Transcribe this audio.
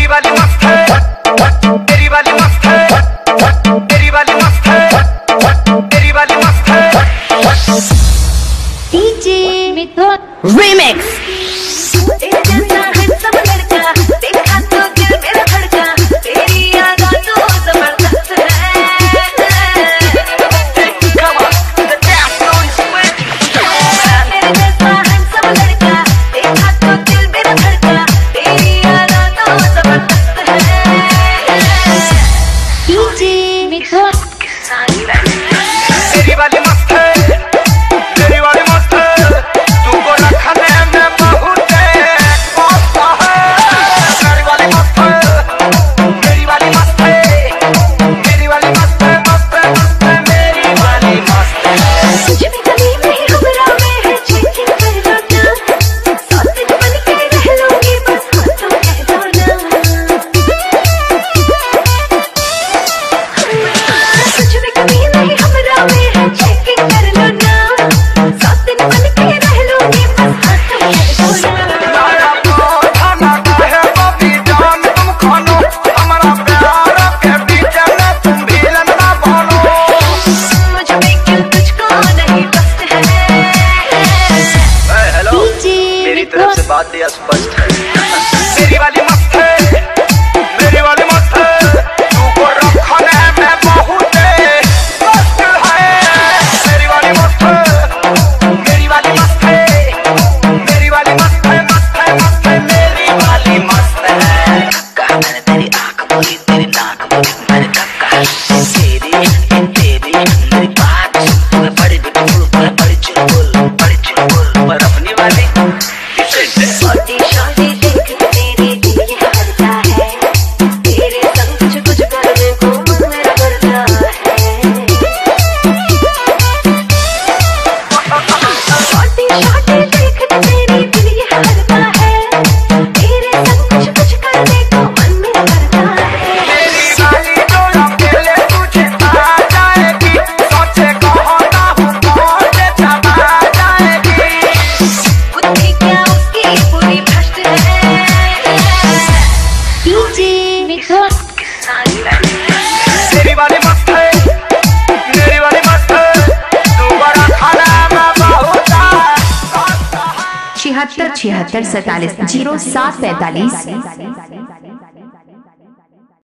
वाली मस्त है, तेरी वाली मस्त है, तेरी वाली मस्त है, तेरी वाली मस्त है। DJ Mithun remix. तेरी वाली मस्त है, तेरी वाली मस्त है, तुमको रखने में बहुत मस्त है। तेरी वाली मस्त है, तेरी वाली मस्त है, मेरी वाली मस्त है, मस्त है, मस्त है, मेरी वाली मस्त है। मुझे भी कभी नहीं घबरा में है चेकिंग कर लो ना, साथ दिन बन के रह लूंगी बस हाँ तुम कह दो ना। मुझे भी कभी नहीं घबरा में है चेकिंग कर लो ना, साथ दिन बन के रह लूंगी बस हाँ तुम कह दो ना। खाना का है बॉबी जान तुम खानो, हमारा प्यार के बीच में तुम भी लड़ना बोलो। मुझे भी क्यों तुझको नहीं पसंद है। हेलो, मेरी तरफ से बात यह स्पष्ट है। तेरी वाली मस्त है, मेरी वाली मस्त है, तुमको रखने में बहुत मस्त है। मेरी वाली मस्त है, मेरी वाली मस्त है, मेरी वाली मस्त है, मस्त है, मस्त है, मेरी वाली मस्त है। मैंने तेरी आँख बोली, तेरी नाक बोली, मैंने कहा तेरी मेरी बात सुन, बड़ी बिल्कुल बड़ी चुलबुल, बड़ी चुलबुल, पर अपनी वाली छोटी छोटी देख तेरी दिल ये करता है, तेरे संग कुछ करने को मन मेरा करता है। छोटी छोटी देख तेरी दिल ये करता है, तेरे संग कुछ करने को मन मेरा करता है। मेरी वाली जो अकेले तुझे आ जाएगी, सोचे कहो ना हूँ कौन से चबा जाएगी। बुद्धि क्या उसकी पूरी भ्रष्ट है। डीजे मिथुन तेरी वाली मस्त है, मेरी वाली मस्त है, तुमको रखने में बहुत मस्त है। 76 76 47 07 45।